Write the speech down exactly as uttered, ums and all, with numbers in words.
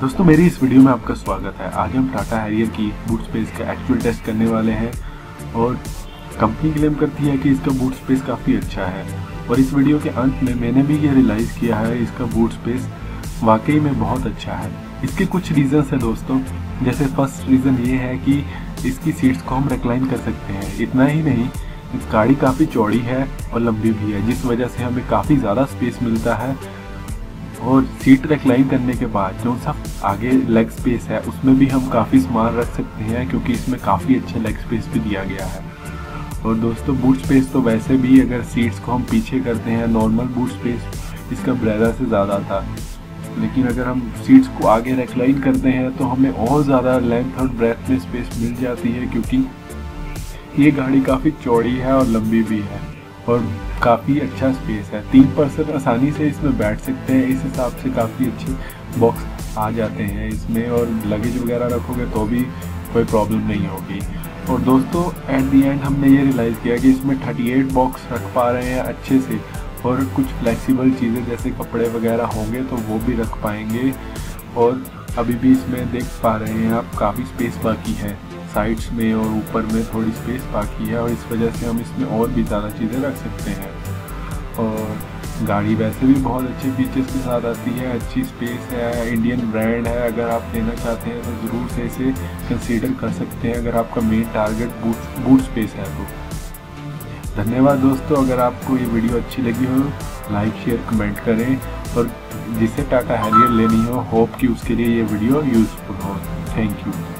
दोस्तों मेरी इस वीडियो में आपका स्वागत है। आज हम टाटा हैरियर की बूट स्पेस का एक्चुअल टेस्ट करने वाले हैं और कंपनी क्लेम करती है कि इसका बूट स्पेस काफ़ी अच्छा है। और इस वीडियो के अंत में मैंने भी ये रियलाइज़ किया है इसका बूट स्पेस वाकई में बहुत अच्छा है। इसके कुछ रीज़न्स हैं दोस्तों। जैसे फर्स्ट रीज़न ये है कि इसकी सीट्स को हम रिक्लाइन कर सकते हैं। इतना ही नहीं, इस गाड़ी काफ़ी चौड़ी है और लंबी भी है, जिस वजह से हमें काफ़ी ज़्यादा स्पेस मिलता है। और सीट रिक्लाइन करने के बाद जो सा आगे लेग स्पेस है उसमें भी हम काफ़ी सामान रख सकते हैं, क्योंकि इसमें काफ़ी अच्छा लेग स्पेस भी दिया गया है। और दोस्तों बूट स्पेस तो वैसे भी अगर सीट्स को हम पीछे करते हैं, नॉर्मल बूट स्पेस इसका ब्रेजा से ज़्यादा था, लेकिन अगर हम सीट्स को आगे रिक्लाइन करते हैं तो हमें और ज़्यादा लेंथ और ब्रेथ में स्पेस मिल जाती है, क्योंकि ये गाड़ी काफ़ी चौड़ी है और लंबी भी है और काफ़ी अच्छा स्पेस है। तीन पर्सन आसानी से इसमें बैठ सकते हैं। इस हिसाब से काफ़ी अच्छे बॉक्स आ जाते हैं इसमें, और लगेज वगैरह रखोगे तो भी कोई प्रॉब्लम नहीं होगी। और दोस्तों एट दी एंड हमने ये रियलाइज़ किया कि इसमें अड़तीस बॉक्स रख पा रहे हैं अच्छे से, और कुछ फ्लेक्सिबल चीज़ें जैसे कपड़े वगैरह होंगे तो वो भी रख पाएंगे। और अभी भी इसमें देख पा रहे हैं आप काफ़ी स्पेस बाकी है, साइड्स में और ऊपर में थोड़ी स्पेस बाकी है, और इस वजह से हम इसमें और भी ज़्यादा चीज़ें रख सकते हैं। और गाड़ी वैसे भी बहुत अच्छे फीचर्स के साथ आती है, अच्छी स्पेस है, इंडियन ब्रांड है। अगर आप लेना चाहते हैं तो ज़रूर से इसे कंसीडर कर सकते हैं, अगर आपका main target boot boot space है तो। धन्यवाद दोस्तों। अगर आपको ये वीडियो अच्छी लगी हो लाइक शेयर कमेंट करें, और जिसे टाटा हैरियर लेनी हो होप कि उसके लिए ये वीडियो यूज़फुल हो। Thank you.